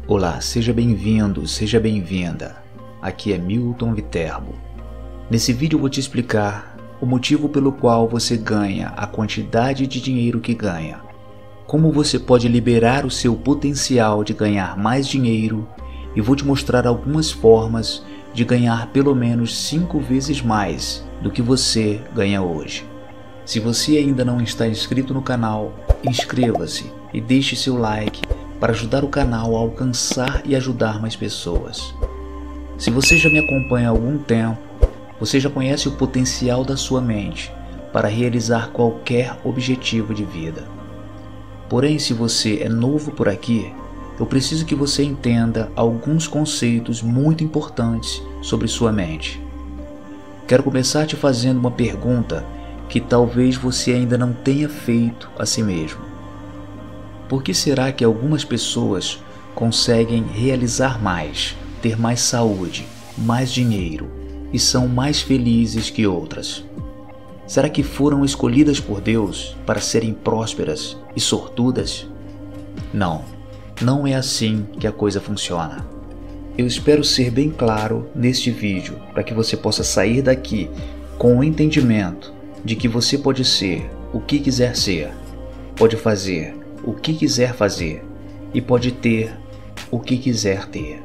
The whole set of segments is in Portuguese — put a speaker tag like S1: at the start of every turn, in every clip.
S1: Olá, seja bem-vindo, seja bem-vinda. Aqui é Milton Viterbo. Nesse vídeo eu vou te explicar o motivo pelo qual você ganha a quantidade de dinheiro que ganha, como você pode liberar o seu potencial de ganhar mais dinheiro e vou te mostrar algumas formas de ganhar pelo menos 5 vezes mais do que você ganha hoje. Se você ainda não está inscrito no canal, inscreva-se e deixe seu like para ajudar o canal a alcançar e ajudar mais pessoas. Se você já me acompanha há algum tempo, você já conhece o potencial da sua mente para realizar qualquer objetivo de vida. Porém, se você é novo por aqui, eu preciso que você entenda alguns conceitos muito importantes sobre sua mente. Quero começar te fazendo uma pergunta que talvez você ainda não tenha feito a si mesmo. Por que será que algumas pessoas conseguem realizar mais, ter mais saúde, mais dinheiro e são mais felizes que outras? Será que foram escolhidas por Deus para serem prósperas e sortudas? Não, não é assim que a coisa funciona. Eu espero ser bem claro neste vídeo para que você possa sair daqui com o entendimento de que você pode ser o que quiser ser, pode fazer o que quiser fazer e pode ter o que quiser ter.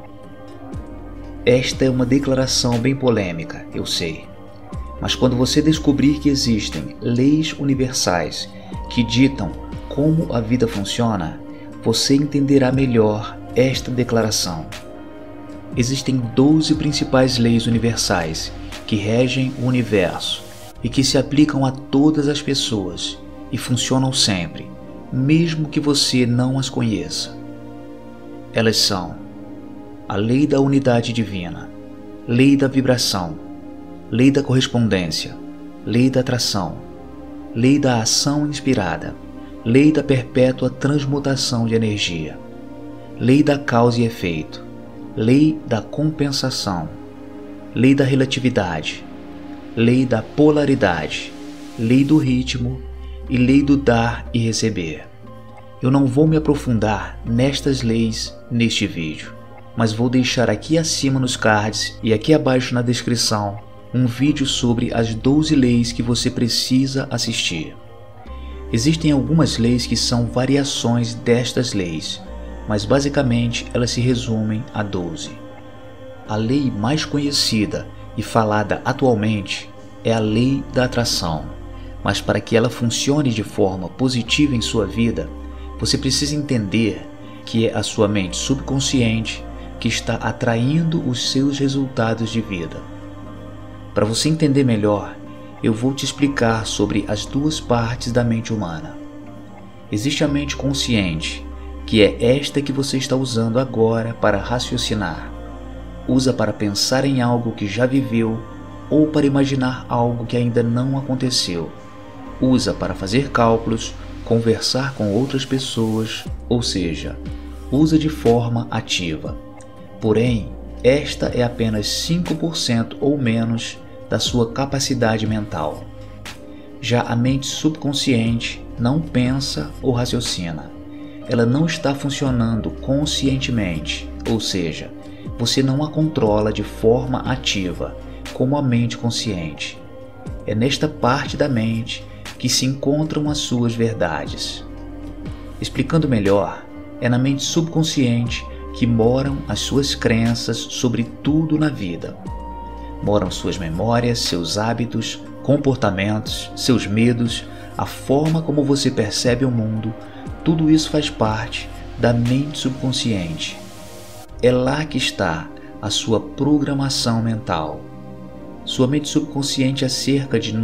S1: Esta é uma declaração bem polêmica, eu sei, mas quando você descobrir que existem leis universais que ditam como a vida funciona, você entenderá melhor esta declaração. Existem 12 principais leis universais que regem o universo e que se aplicam a todas as pessoas e funcionam sempre, mesmo que você não as conheça. Elas são a lei da unidade divina, lei da vibração, lei da correspondência, lei da atração, lei da ação inspirada, lei da perpétua transmutação de energia, lei da causa e efeito, lei da compensação, lei da relatividade, lei da polaridade, lei do ritmo e lei do dar e receber. Eu não vou me aprofundar nestas leis neste vídeo, mas vou deixar aqui acima nos cards e aqui abaixo na descrição um vídeo sobre as 12 leis que você precisa assistir. Existem algumas leis que são variações destas leis, mas basicamente elas se resumem a 12. A lei mais conhecida e falada atualmente é a lei da atração. Mas para que ela funcione de forma positiva em sua vida, você precisa entender que é a sua mente subconsciente que está atraindo os seus resultados de vida. Para você entender melhor, eu vou te explicar sobre as duas partes da mente humana. Existe a mente consciente, que é esta que você está usando agora para raciocinar. Usa para pensar em algo que já viveu ou para imaginar algo que ainda não aconteceu. Usa para fazer cálculos, conversar com outras pessoas, ou seja, usa de forma ativa. Porém, esta é apenas 5% ou menos da sua capacidade mental. Já a mente subconsciente não pensa ou raciocina. Ela não está funcionando conscientemente, ou seja, você não a controla de forma ativa, como a mente consciente. É nesta parte da mente que se encontram as suas verdades. Explicando melhor, é na mente subconsciente que moram as suas crenças sobre tudo na vida. Moram suas memórias, seus hábitos, comportamentos, seus medos, a forma como você percebe o mundo, tudo isso faz parte da mente subconsciente. É lá que está a sua programação mental. Sua mente subconsciente é cerca de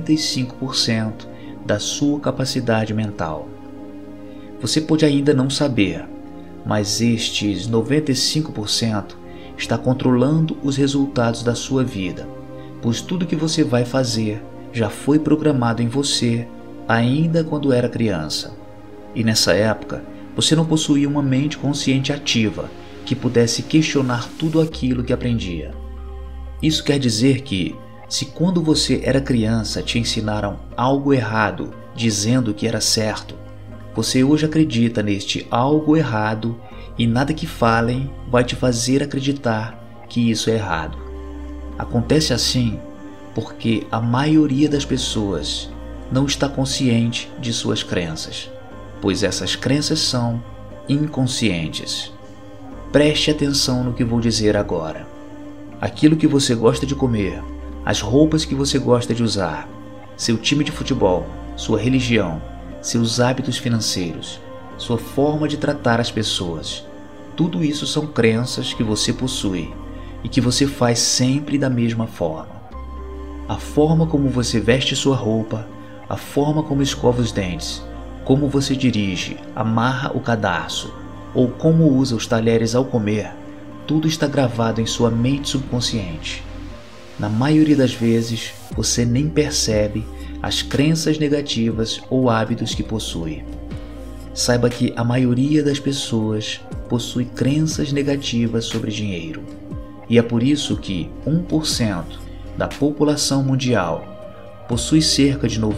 S1: 95% da sua capacidade mental. Você pode ainda não saber, mas estes 95% está controlando os resultados da sua vida, pois tudo que você vai fazer já foi programado em você ainda quando era criança. E nessa época, você não possuía uma mente consciente ativa que pudesse questionar tudo aquilo que aprendia. Isso quer dizer que, se quando você era criança te ensinaram algo errado, dizendo que era certo, Você hoje acredita neste algo errado e nada que falem vai te fazer acreditar que isso é errado. Acontece assim porque a maioria das pessoas não está consciente de suas crenças, pois essas crenças são inconscientes. Preste atenção no que vou dizer agora. Aquilo que você gosta de comer, as roupas que você gosta de usar, seu time de futebol, sua religião, seus hábitos financeiros, sua forma de tratar as pessoas, tudo isso são crenças que você possui e que você faz sempre da mesma forma. A forma como você veste sua roupa, a forma como escova os dentes, como você dirige, amarra o cadarço ou como usa os talheres ao comer, tudo está gravado em sua mente subconsciente. Na maioria das vezes, você nem percebe as crenças negativas ou hábitos que possui. Saiba que a maioria das pessoas possui crenças negativas sobre dinheiro. E é por isso que 1% da população mundial possui cerca de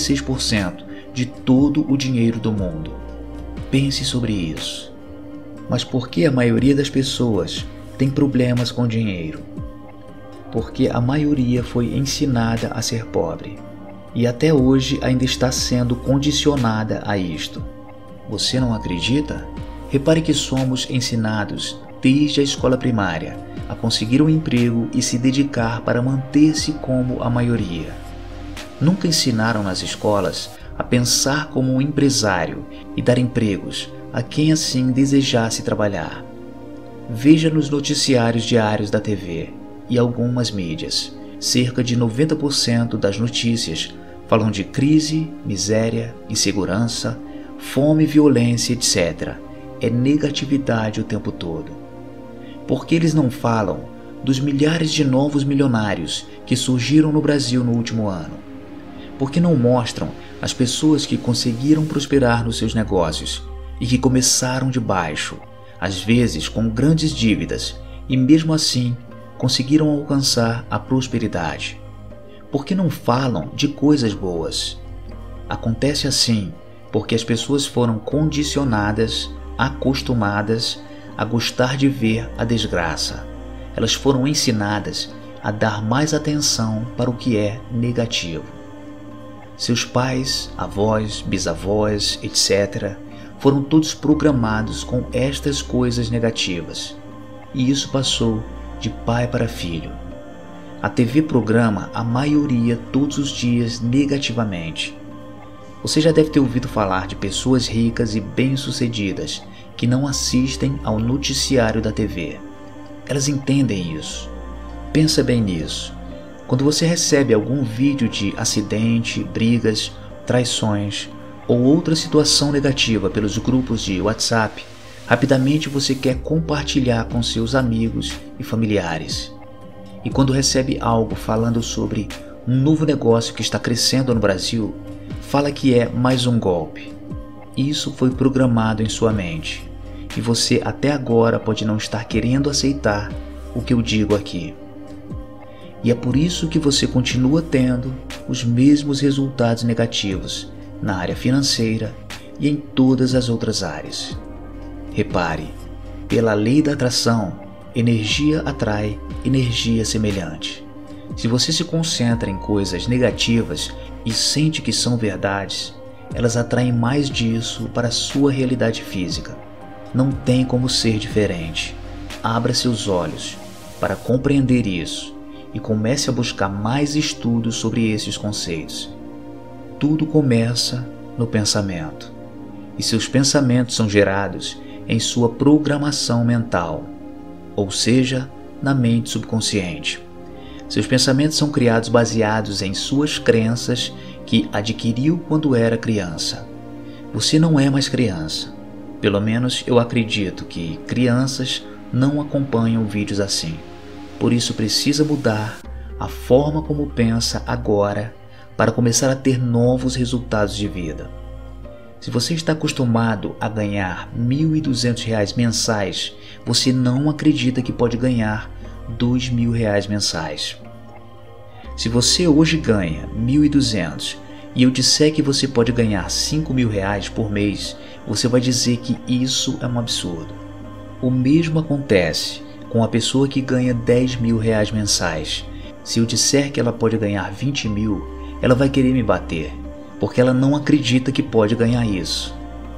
S1: 96% de todo o dinheiro do mundo. Pense sobre isso. Mas por que a maioria das pessoas tem problemas com dinheiro? Porque a maioria foi ensinada a ser pobre. E até hoje ainda está sendo condicionada a isto. Você não acredita? Repare que somos ensinados desde a escola primária a conseguir um emprego e se dedicar para manter-se como a maioria. Nunca ensinaram nas escolas a pensar como um empresário e dar empregos a quem assim desejasse trabalhar. Veja nos noticiários diários da TV e algumas mídias. Cerca de 90% das notícias falam de crise, miséria, insegurança, fome, violência, etc. É negatividade o tempo todo. Por que eles não falam dos milhares de novos milionários que surgiram no Brasil no último ano? Por que não mostram as pessoas que conseguiram prosperar nos seus negócios e que começaram de baixo, às vezes com grandes dívidas, e mesmo assim conseguiram alcançar a prosperidade? Por que não falam de coisas boas? Acontece assim porque as pessoas foram condicionadas, acostumadas a gostar de ver a desgraça. Elas foram ensinadas a dar mais atenção para o que é negativo. Seus pais, avós, bisavós, etc., foram todos programados com estas coisas negativas. E isso passou de pai para filho. A TV programa a maioria todos os dias negativamente. Você já deve ter ouvido falar de pessoas ricas e bem-sucedidas que não assistem ao noticiário da TV. Elas entendem isso. Pensa bem nisso. Quando você recebe algum vídeo de acidente, brigas, traições ou outra situação negativa pelos grupos de WhatsApp, rapidamente você quer compartilhar com seus amigos e familiares. E quando recebe algo falando sobre um novo negócio que está crescendo no Brasil, fala que é mais um golpe. Isso foi programado em sua mente, e você até agora pode não estar querendo aceitar o que eu digo aqui. E é por isso que você continua tendo os mesmos resultados negativos na área financeira e em todas as outras áreas. Repare, pela lei da atração, energia atrai energia semelhante. Se você se concentra em coisas negativas e sente que são verdades, elas atraem mais disso para a sua realidade física. Não tem como ser diferente. Abra seus olhos para compreender isso e comece a buscar mais estudos sobre esses conceitos. Tudo começa no pensamento, e seus pensamentos são gerados em sua programação mental, ou seja, na mente subconsciente. Seus pensamentos são criados baseados em suas crenças que adquiriu quando era criança. Você não é mais criança. Pelo menos eu acredito que crianças não acompanham vídeos assim. Por isso precisa mudar a forma como pensa agora para começar a ter novos resultados de vida. Se você está acostumado a ganhar R$ 1.200 mensais, você não acredita que pode ganhar R$ 2.000 mensais. Se você hoje ganha R$ 1.200 e eu disser que você pode ganhar R$ 5.000 por mês, você vai dizer que isso é um absurdo. O mesmo acontece com a pessoa que ganha R$ 10.000 mensais. Se eu disser que ela pode ganhar 20 mil, ela vai querer me bater, porque ela não acredita que pode ganhar isso.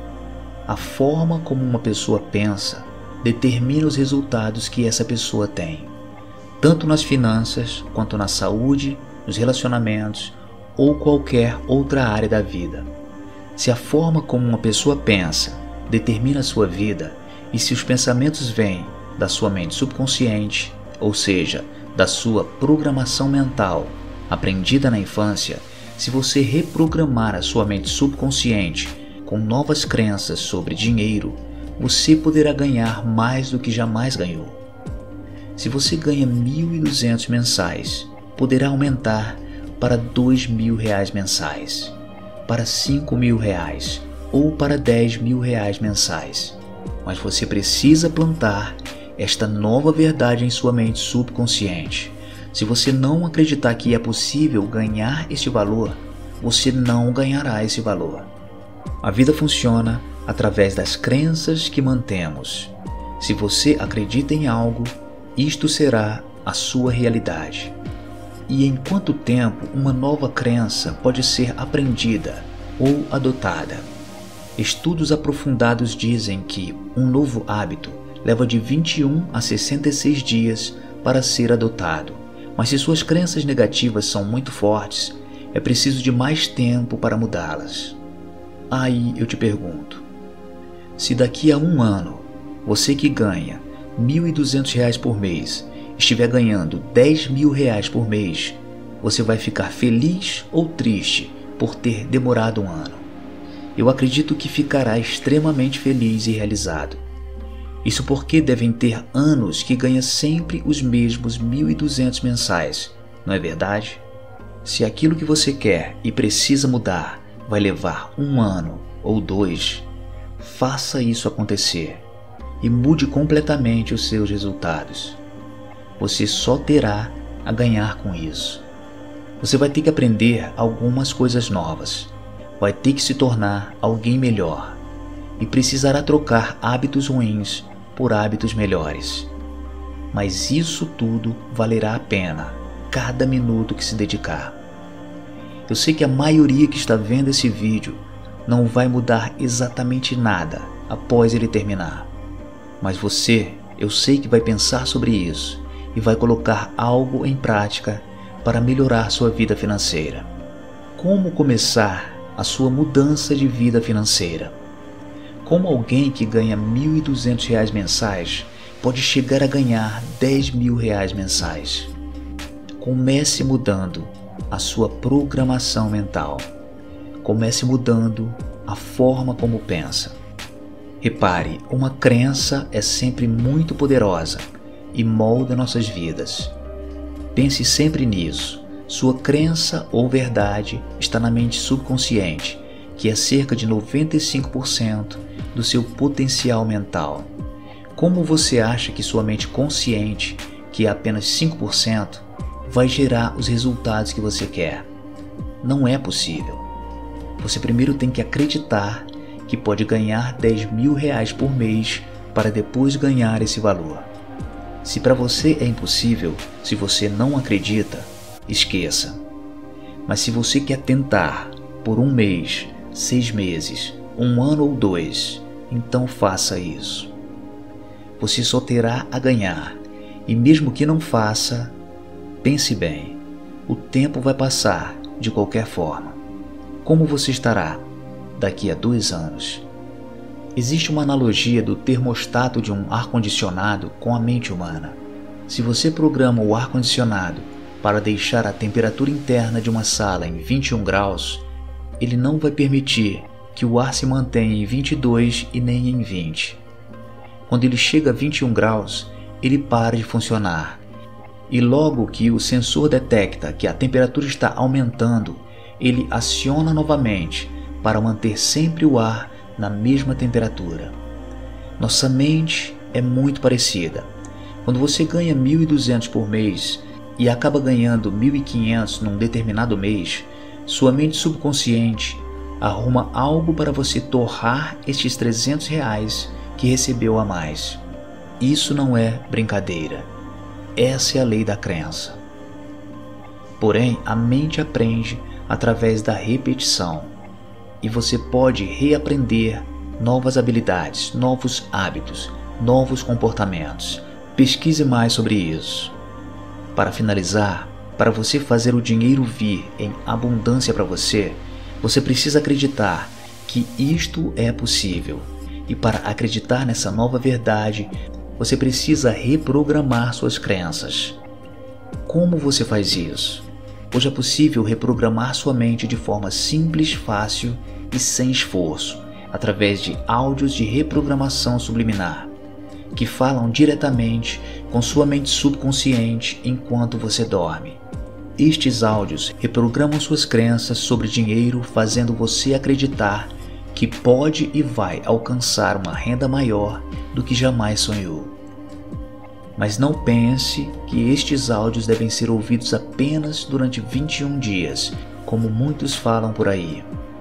S1: A forma como uma pessoa pensa determina os resultados que essa pessoa tem, tanto nas finanças quanto na saúde, nos relacionamentos ou qualquer outra área da vida. Se a forma como uma pessoa pensa determina a sua vida, e se os pensamentos vêm da sua mente subconsciente, ou seja, da sua programação mental aprendida na infância, se você reprogramar a sua mente subconsciente com novas crenças sobre dinheiro, você poderá ganhar mais do que jamais ganhou. Se você ganha R$ 1.200 mensais, poderá aumentar para R$ 2.000 mensais, para R$ 5.000 ou para R$ 10.000 mensais. Mas você precisa plantar esta nova verdade em sua mente subconsciente. Se você não acreditar que é possível ganhar este valor, você não ganhará esse valor. A vida funciona através das crenças que mantemos. Se você acredita em algo, isto será a sua realidade. E em quanto tempo uma nova crença pode ser aprendida ou adotada? Estudos aprofundados dizem que um novo hábito leva de 21 a 66 dias para ser adotado, mas se suas crenças negativas são muito fortes, é preciso de mais tempo para mudá-las. Aí eu te pergunto, se daqui a um ano você que ganha R$ 1.200 por mês estiver ganhando R$ 10.000 por mês, você vai ficar feliz ou triste por ter demorado um ano? Eu acredito que ficará extremamente feliz e realizado. Isso porque devem ter anos que ganha sempre os mesmos 1.200 mensais, não é verdade? Se aquilo que você quer e precisa mudar vai levar um ano ou 2, faça isso acontecer e mude completamente os seus resultados. Você só terá a ganhar com isso. Você vai ter que aprender algumas coisas novas, vai ter que se tornar alguém melhor e precisará trocar hábitos ruins por hábitos melhores. Mas isso tudo valerá a pena, cada minuto que se dedicar. Eu sei que a maioria que está vendo esse vídeo não vai mudar exatamente nada após ele terminar. Mas você, eu sei que vai pensar sobre isso e vai colocar algo em prática para melhorar sua vida financeira. Como começar a sua mudança de vida financeira? Como alguém que ganha R$ 1.200 mensais pode chegar a ganhar R$ 10.000 mensais? Comece mudando a sua programação mental. Comece mudando a forma como pensa. Repare, uma crença é sempre muito poderosa e molda nossas vidas. Pense sempre nisso. Sua crença ou verdade está na mente subconsciente, que é cerca de 95% do seu potencial mental. Como você acha que sua mente consciente, que é apenas 5%, vai gerar os resultados que você quer? Não é possível. Você primeiro tem que acreditar que pode ganhar R$ 10.000 por mês para depois ganhar esse valor. Se para você é impossível, se você não acredita, esqueça. Mas se você quer tentar por um mês, 6 meses, um ano ou 2, então faça isso. Você só terá a ganhar, e mesmo que não faça, pense bem, o tempo vai passar de qualquer forma. Como você estará daqui a 2 anos? Existe uma analogia do termostato de um ar-condicionado com a mente humana. Se você programa o ar-condicionado para deixar a temperatura interna de uma sala em 21 graus, ele não vai permitir que o ar se mantenha em 22 e nem em 20. Quando ele chega a 21 graus, ele para de funcionar. E logo que o sensor detecta que a temperatura está aumentando, ele aciona novamente para manter sempre o ar na mesma temperatura. Nossa mente é muito parecida. Quando você ganha 1.200 por mês e acaba ganhando 1.500 num determinado mês, sua mente subconsciente arruma algo para você torrar estes R$300 que recebeu a mais. Isso não é brincadeira. Essa é a lei da crença. Porém, a mente aprende através da repetição e você pode reaprender novas habilidades, novos hábitos, novos comportamentos. Pesquise mais sobre isso. Para finalizar, para você fazer o dinheiro vir em abundância para você, você precisa acreditar que isto é possível. E para acreditar nessa nova verdade, você precisa reprogramar suas crenças. Como você faz isso? Hoje é possível reprogramar sua mente de forma simples, fácil e sem esforço, através de áudios de reprogramação subliminar, que falam diretamente com sua mente subconsciente enquanto você dorme. Estes áudios reprogramam suas crenças sobre dinheiro, fazendo você acreditar que pode e vai alcançar uma renda maior do que jamais sonhou. Mas não pense que estes áudios devem ser ouvidos apenas durante 21 dias, como muitos falam por aí.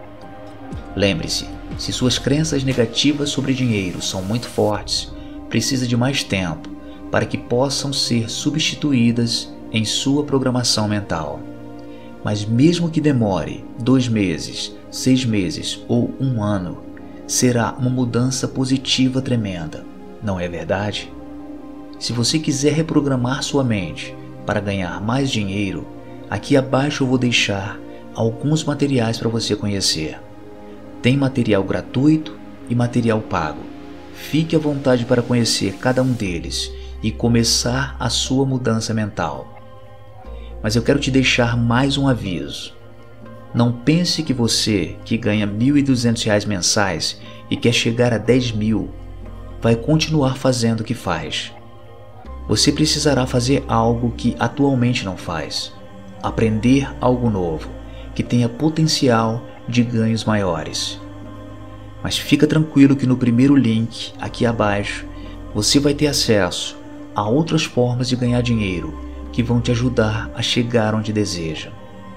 S1: Lembre-se, se suas crenças negativas sobre dinheiro são muito fortes, precisa de mais tempo para que possam ser substituídas em sua programação mental. Mas mesmo que demore 2 meses, 6 meses ou 1 ano, será uma mudança positiva tremenda, não é verdade? Se você quiser reprogramar sua mente para ganhar mais dinheiro, aqui abaixo eu vou deixar alguns materiais para você conhecer. Tem material gratuito e material pago. Fique à vontade para conhecer cada um deles e começar a sua mudança mental. Mas eu quero te deixar mais um aviso. Não pense que você, que ganha R$1.200 mensais e quer chegar a 10.000, vai continuar fazendo o que faz. Você precisará fazer algo que atualmente não faz. Aprender algo novo, que tenha potencial de ganhos maiores. Mas fica tranquilo que no primeiro link, aqui abaixo, você vai ter acesso a outras formas de ganhar dinheiro que vão te ajudar a chegar onde deseja.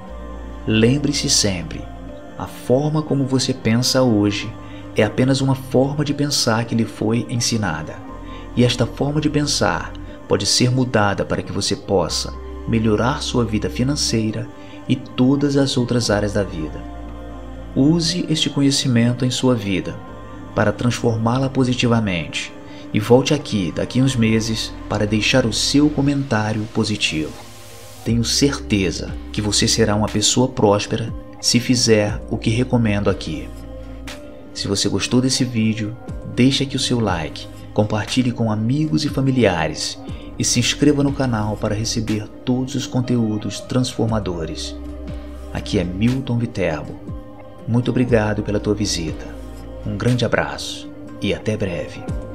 S1: Lembre-se sempre, a forma como você pensa hoje é apenas uma forma de pensar que lhe foi ensinada. E esta forma de pensar pode ser mudada para que você possa melhorar sua vida financeira e todas as outras áreas da vida. Use este conhecimento em sua vida para transformá-la positivamente e volte aqui daqui a uns meses para deixar o seu comentário positivo. Tenho certeza que você será uma pessoa próspera se fizer o que recomendo aqui. Se você gostou desse vídeo, deixe aqui o seu like, compartilhe com amigos e familiares e se inscreva no canal para receber todos os conteúdos transformadores. Aqui é Milton Viterbo. Muito obrigado pela tua visita. Um grande abraço e até breve.